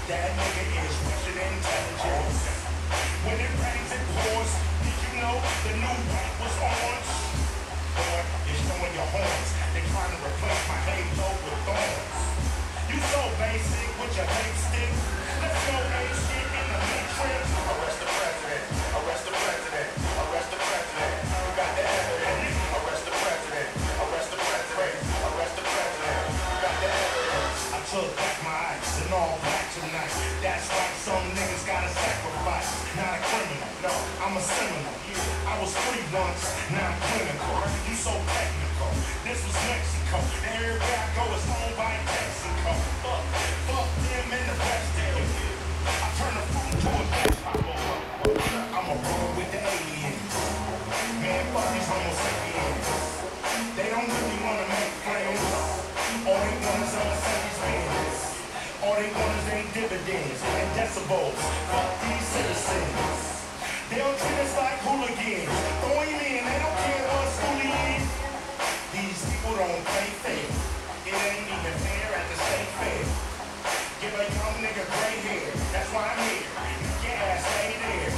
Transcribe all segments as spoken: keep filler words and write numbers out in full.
That nigga is rich and intelligent. When it rains, it pours. Did you know the new white was orange? Boy, you're showing your horns. They trying to replace my halo with thorns. You so basic with your vape stick. Let's go ape shit in the matrix. Arrest the president. Arrest the president. Arrest the president. You got the evidence. Arrest the president. Arrest the president. Arrest the president. You got the evidence. I took back my ice and all black tonight. That's right, some niggas gotta sacrifice. Not a criminal, no, I'm a criminal. I was free once, now I'm clinical. You so technical. This was Mexico. Everywhere I go is home by Mexico. Fuck, fuck them and the rest of you. I turn the food to a vegetable. I'ma roll with the aliens. Man, fuck these homo sapiens. They don't really wanna make friends. All they want is on Mercedes Benz. All they want is ain't dividends and decibels. Fuck these citizens. They don't treat us like hooligans. Throw him in, they don't care what school he is. These people don't play fair. It ain't even fair at the state fair. Give a young nigga gray hair. That's why I'm here. Yeah, stay there.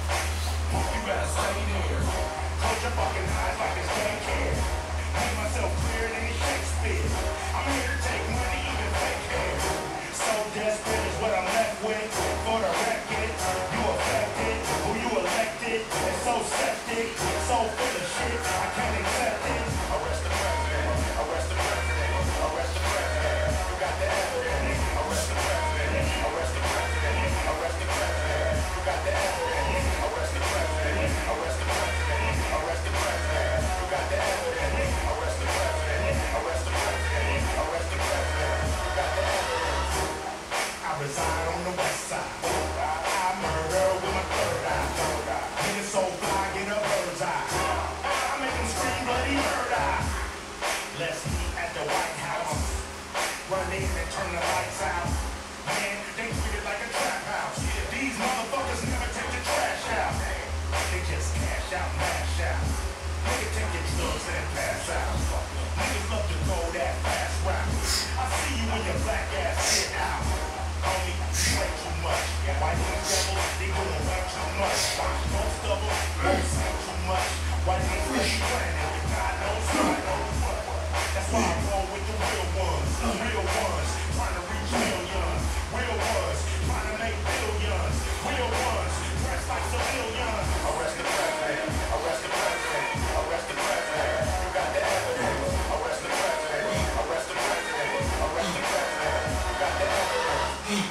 You better stay there. Close your fucking eyes like it's daycare. Make myself clearer than Shakespeare. I'm here to take money, even fake hair. So desperate is what I'm left with. For the record, you affected. Who you elected? It's so septic. So full of shit, I can't accept it. Arrest the president. Arrest the president. Arrest the president. You got the evidence. Arrest the president. Arrest the president. Arrest the president. You got the evidence. Arrest the president. Arrest the president. Arrest the president. You got the evidence. Arrest the president. Arrest the president. Arrest the president. You got the evidence. I reside on the west side. I murder with my third eye. Niggas so fly, get a bird's eye. I make them scream bloody murder. Let's meet at the White House. Run in and turn the lights out. Man, they treat it like a trap house. These motherfuckers never take the trash out. They just cash out, mash out. Nigga take your drugs and pass out. Niggas love to go that fast route. I see you when your black ass get out. Homie, you play too much. White niggas devils, they doing way too much. Most of them, they say too much. White niggas really planning, God knows God knows what. That's why I roll with the real ones. The real ones, trying to reach millions. Real ones, trying to make billions. Real ones, dressed like civilians. Arrest the president. Arrest the president. Arrest the president. You got the evidence. Arrest the president. Arrest the president. Arrest the president. You got the evidence.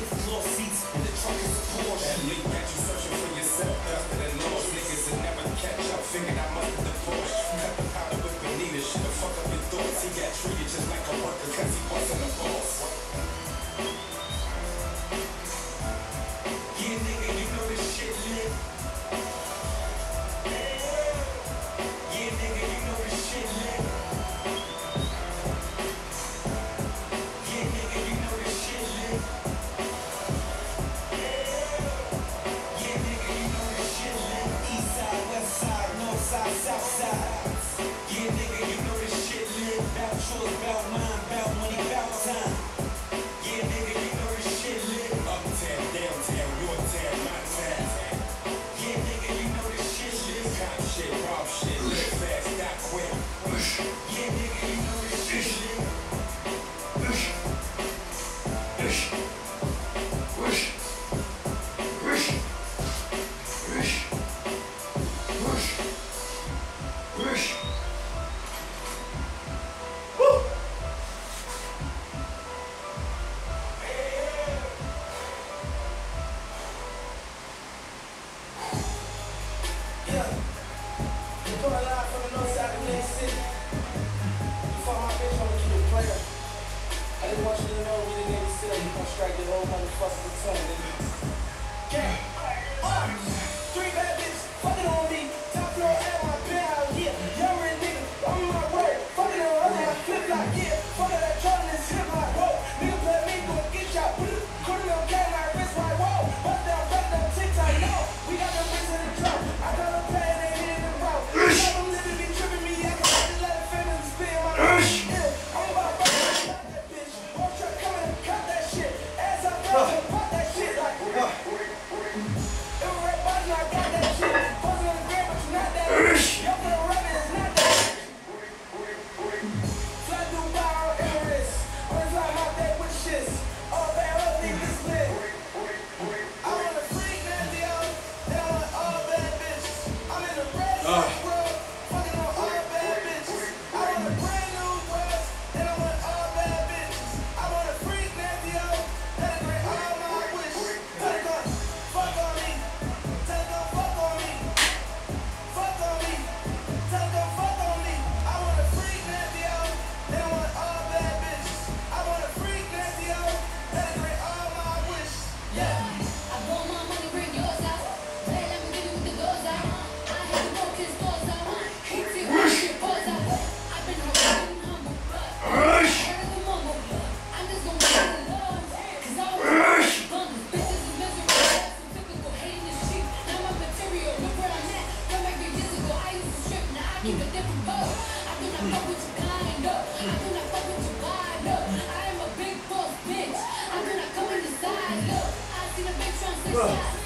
Searching for yourself, after the lost niggas and never catch Good.